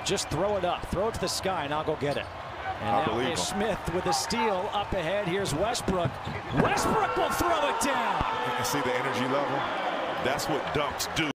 just throw it up. Throw it to the sky, and I'll go get it. And now is Smith with the steal up ahead. Here's Westbrook. Westbrook will throw it down. You can see the energy level. That's what dunks do.